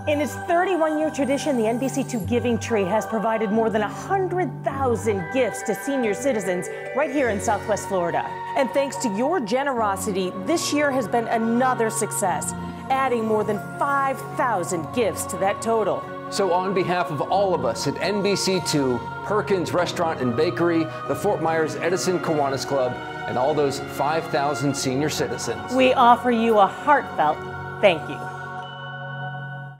In its 31-year tradition, the NBC2 Giving Tree has provided more than 100,000 gifts to senior citizens right here in Southwest Florida. And thanks to your generosity, this year has been another success, adding more than 5,000 gifts to that total. So on behalf of all of us at NBC2, Perkins Restaurant and Bakery, the Fort Myers Edison Kiwanis Club, and all those 5,000 senior citizens, we offer you a heartfelt thank you.